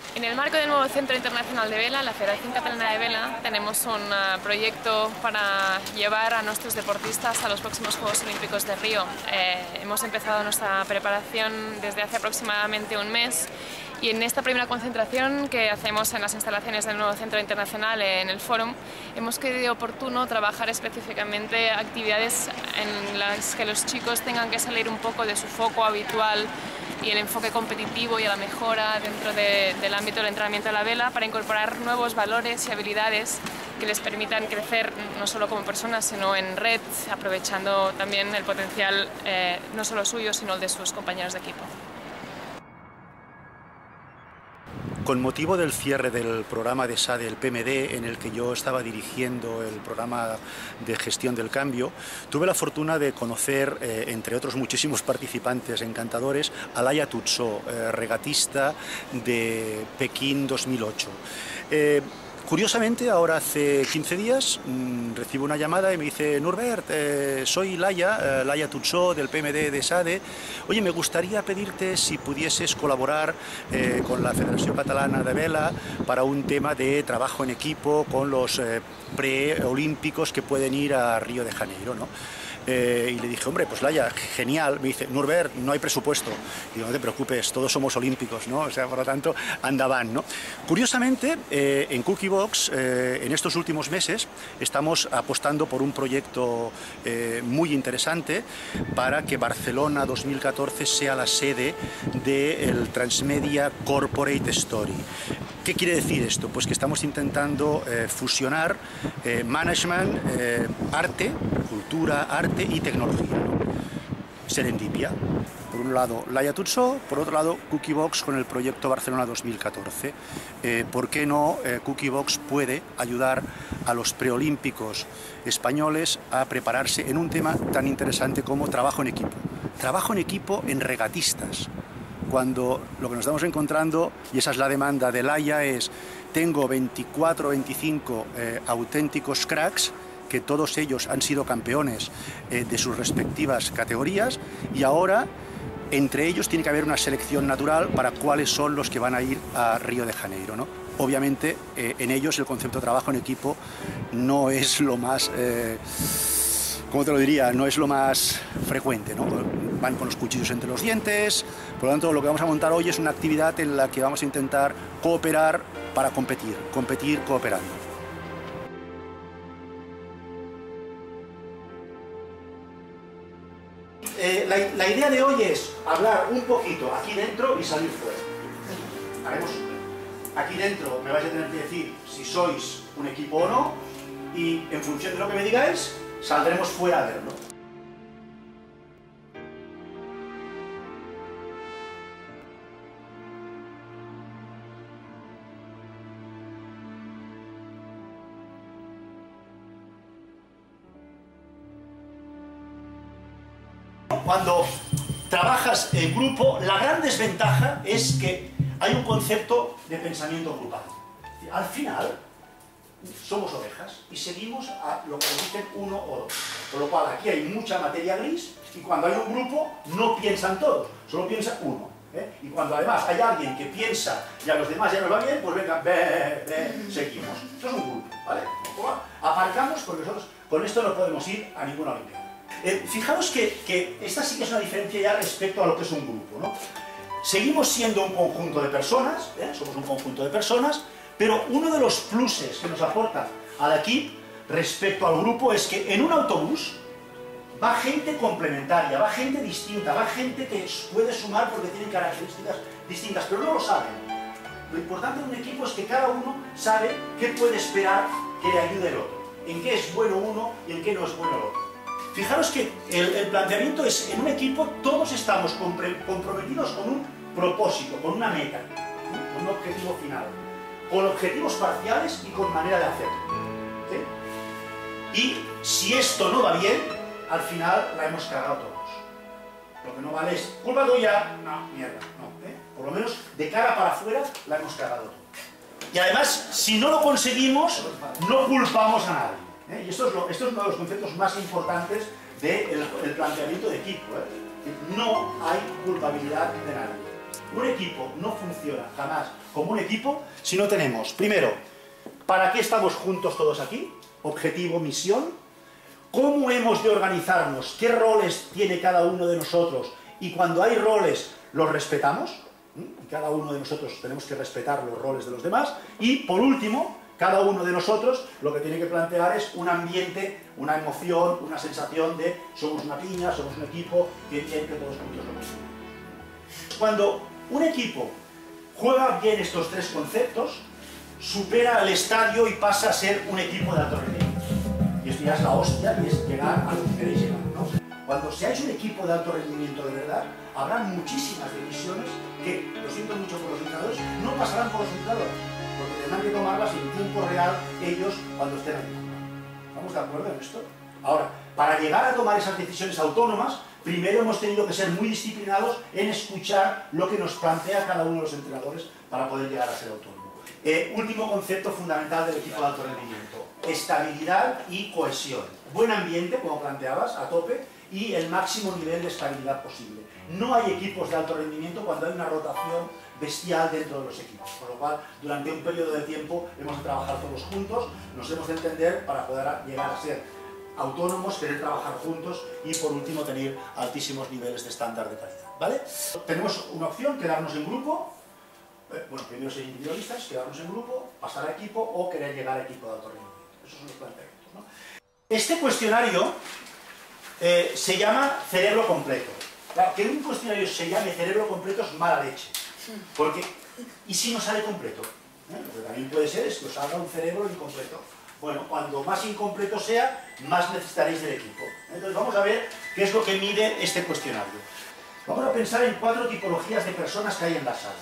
En el marco del nuevo Centro Internacional de Vela, la Federación Catalana de Vela, tenemos un proyecto para llevar a nuestros deportistas a los próximos Juegos Olímpicos de Río. Hemos empezado nuestra preparación desde hace aproximadamente un mes y en esta primera concentración que hacemos en las instalaciones del nuevo Centro Internacional en el Fórum, hemos creído oportuno trabajar específicamente actividades en las que los chicos tengan que salir un poco de su foco habitual y el enfoque competitivo y a la mejora dentro del ámbito del entrenamiento de la vela para incorporar nuevos valores y habilidades que les permitan crecer no solo como personas sino en red, aprovechando también el potencial no solo suyo sino el de sus compañeros de equipo. Con motivo del cierre del programa de SADE, el PMD, en el que yo estaba dirigiendo el programa de gestión del cambio, tuve la fortuna de conocer, entre otros muchísimos participantes encantadores, a Laia Tutsó, regatista de Pekín 2008. Curiosamente, ahora hace 15 días recibo una llamada y me dice: Norbert, soy Laia Tutsó del PMD de SADE. Oye, me gustaría pedirte si pudieses colaborar con la Federación Catalana de Vela para un tema de trabajo en equipo con los preolímpicos que pueden ir a Río de Janeiro, ¿no? Y le dije: hombre, pues Laia, genial. Me dice: Norbert, no hay presupuesto. Y digo: no te preocupes, todos somos olímpicos, ¿no? O sea, por lo tanto, andaban, ¿no? Curiosamente, en Cookiebox, en estos últimos meses, estamos apostando por un proyecto muy interesante para que Barcelona 2014 sea la sede del Transmedia Corporate Story. ¿Qué quiere decir esto? Pues que estamos intentando fusionar management, arte, cultura, arte y tecnología, ¿no? Serendipia. Por un lado, Laia Tutsó, por otro lado, Cookiebox con el proyecto Barcelona 2014. ¿Por qué no Cookiebox puede ayudar a los preolímpicos españoles a prepararse en un tema tan interesante como trabajo en equipo? Trabajo en equipo en regatistas. Cuando lo que nos estamos encontrando, y esa es la demanda de Laia, es: tengo 24 o 25 auténticos cracks, que todos ellos han sido campeones de sus respectivas categorías, y ahora entre ellos tiene que haber una selección natural para cuáles son los que van a ir a Río de Janeiro, ¿no? Obviamente en ellos el concepto de trabajo en equipo no es lo más... ¿cómo te lo diría? No es lo más frecuente, ¿no? Van con los cuchillos entre los dientes. Por lo tanto, lo que vamos a montar hoy es una actividad en la que vamos a intentar cooperar para competir cooperando. La idea de hoy es hablar un poquito aquí dentro y salir fuera. Haremos aquí dentro, me vais a tener que decir si sois un equipo o no, y en función de lo que me digáis, saldremos fuera a verlo. Cuando trabajas en grupo, la gran desventaja es que hay un concepto de pensamiento grupal. Al final, somos ovejas y seguimos a lo que nos dicen uno o dos. Por lo cual aquí hay mucha materia gris y cuando hay un grupo no piensan todos, solo piensa uno. Y cuando además hay alguien que piensa y a los demás ya nos va bien, pues venga, seguimos. Eso es un grupo, ¿vale? Aparcamos porque nosotros con esto no podemos ir a ninguna olimpiada. Fijaros que esta sí que es una diferencia ya respecto a lo que es un grupo, ¿no? Seguimos siendo un conjunto de personas, somos un conjunto de personas, pero uno de los pluses que nos aporta al equipo respecto al grupo es que en un autobús va gente complementaria, va gente distinta, va gente que puede sumar porque tiene características distintas, pero no lo saben. Lo importante de un equipo es que cada uno sabe qué puede esperar que le ayude el otro, en qué es bueno uno y en qué no es bueno el otro. Fijaros que el planteamiento es: en un equipo todos estamos comprometidos con un propósito, con una meta, con un objetivo final, con objetivos parciales y con manera de hacerlo, ¿sí? Y si esto no va bien, al final la hemos cagado todos. Lo que no vale es culpa tuya, no, mierda, no, por lo menos de cara para afuera la hemos cagado todos. Y además, si no lo conseguimos, no culpamos a nadie. Y esto es uno de los conceptos más importantes del planteamiento de equipo. No hay culpabilidad de nadie. Un equipo no funciona jamás como un equipo si no tenemos, primero, ¿para qué estamos juntos todos aquí? Objetivo, misión. ¿Cómo hemos de organizarnos? ¿Qué roles tiene cada uno de nosotros? Y cuando hay roles, ¿los respetamos? Y cada uno de nosotros tenemos que respetar los roles de los demás. Y, por último, cada uno de nosotros lo que tiene que plantear es un ambiente, una emoción, una sensación de somos una piña, somos un equipo, que bien que todos juntos lo mismo. Cuando un equipo juega bien estos tres conceptos, supera el estadio y pasa a ser un equipo de alto rendimiento. Y esto ya es la hostia, y es llegar a lo que queréis llegar, ¿no? Cuando seáis un equipo de alto rendimiento de verdad, habrá muchísimas decisiones que, lo siento mucho por los entrenadores, no pasarán por los entrenadores, porque tendrán que tomarlas en tiempo real ellos cuando estén allí. ¿Estamos de acuerdo en esto? Ahora, para llegar a tomar esas decisiones autónomas, primero hemos tenido que ser muy disciplinados en escuchar lo que nos plantea cada uno de los entrenadores para poder llegar a ser autónomo. Último concepto fundamental del equipo de alto rendimiento: estabilidad y cohesión. Buen ambiente, como planteabas, a tope, y el máximo nivel de estabilidad posible. No hay equipos de alto rendimiento cuando hay una rotación bestial dentro de los equipos, con lo cual durante un periodo de tiempo hemos de trabajar todos juntos, nos hemos de entender para poder llegar a ser autónomos, querer trabajar juntos y por último tener altísimos niveles de estándar de calidad, ¿vale? Tenemos una opción: quedarnos en grupo. Bueno, primero ser individualistas, quedarnos en grupo, pasar a equipo o querer llegar a equipo de alto rendimiento. Esos son los planteamientos, ¿no? Este cuestionario se llama cerebro completo. Claro, que un cuestionario se llame cerebro completo es mala leche. Porque, ¿y si no sale completo? Lo que también puede ser es que os salga un cerebro incompleto. Bueno, cuando más incompleto sea, más necesitaréis del equipo. Entonces vamos a ver qué es lo que mide este cuestionario. Vamos a pensar en 4 tipologías de personas que hay en la sala,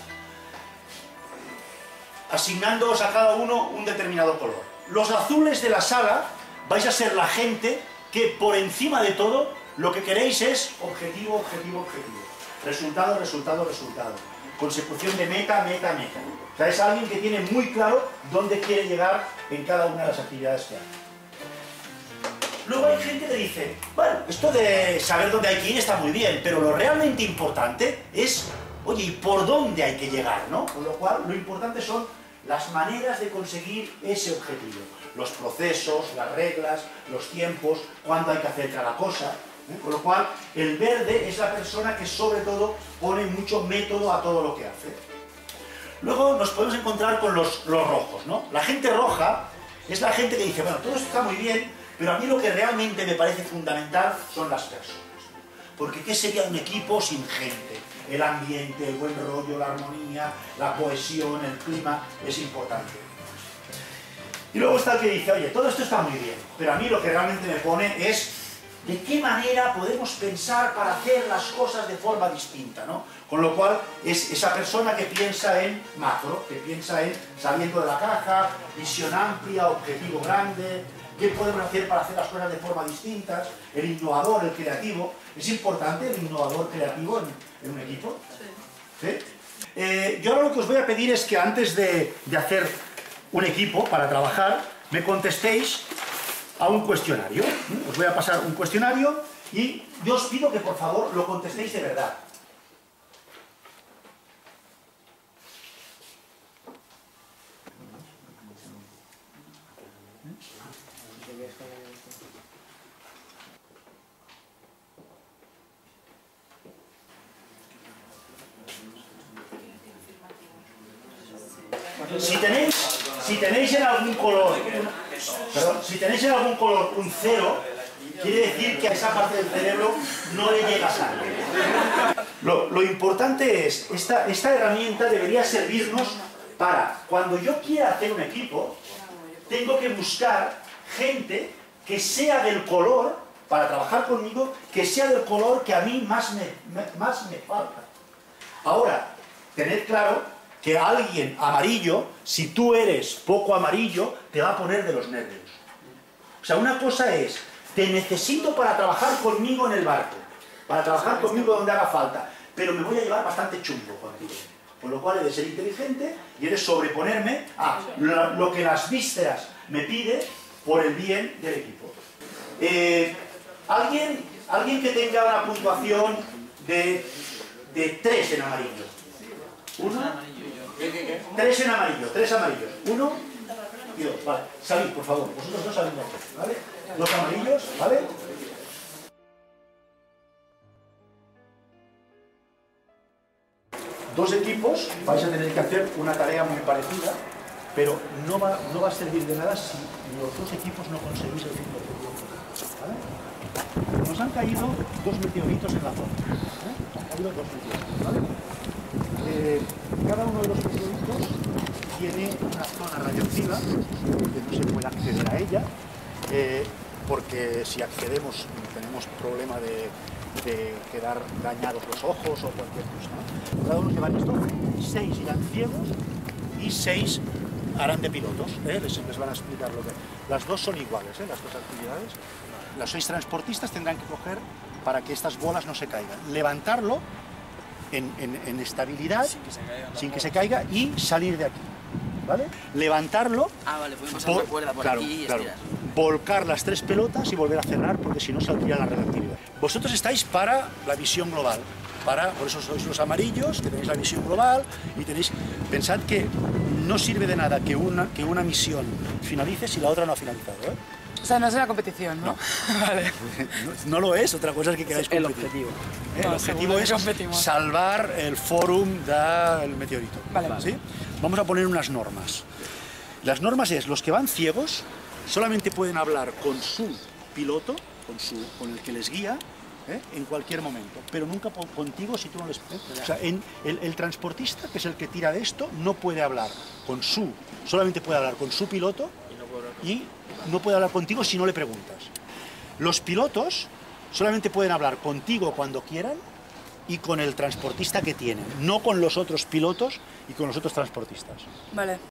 asignándoos a cada uno un determinado color. Los azules de la sala vais a ser la gente que por encima de todo lo que queréis es objetivo, objetivo, objetivo. Resultado, resultado, resultado. Consecución de meta, meta, meta. O sea, es alguien que tiene muy claro dónde quiere llegar en cada una de las actividades que hace. Luego hay gente que dice, bueno, esto de saber dónde hay que ir está muy bien, pero lo realmente importante es, oye, ¿y por dónde hay que llegar, no? Con lo cual, lo importante son las maneras de conseguir ese objetivo. Los procesos, las reglas, los tiempos, cuándo hay que hacer cada cosa. Con lo cual, el verde es la persona que sobre todo pone mucho método a todo lo que hace. Luego nos podemos encontrar con los rojos, ¿no? La gente roja es la gente que dice, bueno, todo esto está muy bien, pero a mí lo que realmente me parece fundamental son las personas. Porque ¿qué sería un equipo sin gente? El ambiente, el buen rollo, la armonía, la cohesión, el clima, es importante. Y luego está el que dice, oye, todo esto está muy bien, pero a mí lo que realmente me pone es de qué manera podemos pensar para hacer las cosas de forma distinta, ¿no? Con lo cual, es esa persona que piensa en macro, que piensa en saliendo de la caja, visión amplia, objetivo grande, qué podemos hacer para hacer las cosas de forma distintas, el innovador, el creativo. ¿Es importante el innovador creativo en un equipo? Sí. ¿Sí? Yo ahora lo que os voy a pedir es que antes de hacer un equipo para trabajar, me contestéis a un cuestionario. Os voy a pasar un cuestionario y yo os pido que por favor lo contestéis de verdad. Si tenéis en algún color, si tenéis en algún color un 0, quiere decir que a esa parte del cerebro no le llega sangre. Lo importante es, esta herramienta debería servirnos para, cuando yo quiera hacer un equipo, tengo que buscar gente que sea del color, para trabajar conmigo, que sea del color que a mí más me falta. Ahora, tened claro que alguien amarillo, si tú eres poco amarillo, te va a poner de los nervios. O sea, una cosa es, te necesito para trabajar conmigo en el barco, para trabajar conmigo donde haga falta, pero me voy a llevar bastante chumbo contigo. Con lo cual he de ser inteligente y he de sobreponerme a lo que las vísceras me pide por el bien del equipo. Alguien que tenga una puntuación de 3 en amarillo. Uno. Tres en amarillo, tres amarillos. Uno y dos. Vale. Salid, por favor. Vosotros dos salid, ¿vale? Dos amarillos, ¿vale? Dos equipos, vais a tener que hacer una tarea muy parecida, pero no va a servir de nada si los dos equipos no conseguís el 5%. ¿Vale? Nos han caído dos meteoritos en la zona. Nos han caído dos meteoritos, ¿vale? Cada uno de los meteoritos tiene una zona radioactiva que no se puede acceder a ella, porque si accedemos tenemos problema de quedar dañados los ojos o cualquier cosa, ¿no? Cada uno lleva esto, 6 irán ciegos y 6 harán de pilotos, les van a explicar lo que... Las dos son iguales, las dos actividades. Los 6 transportistas tendrán que coger, para que estas bolas no se caigan, levantarlo en estabilidad, sin que se caiga, y salir de aquí, ¿vale? Levantarlo, vale, podemos pasar una cuerda por aquí y estirar. Volcar las 3 pelotas y volver a cerrar, porque si no saldría la radioactividad. Vosotros estáis para la visión global, por eso sois los amarillos, que tenéis la visión global, y pensad que no sirve de nada que una misión finalice si la otra no ha finalizado, ¿eh? O sea, no es una competición, ¿no? Vale. No lo es, otra cosa es que queráis competir. El objetivo. El objetivo es salvar el fórum del meteorito. Vale. ¿Sí? Vamos a poner unas normas. Las normas es, los que van ciegos solamente pueden hablar con su piloto, con el que les guía, en cualquier momento, pero nunca contigo si tú no les... O sea, el transportista, que es el que tira de esto, no puede hablar solamente puede hablar con su piloto y no puede hablar contigo si no le preguntas. Los pilotos solamente pueden hablar contigo cuando quieran y con el transportista que tienen, no con los otros pilotos y con los otros transportistas. Vale.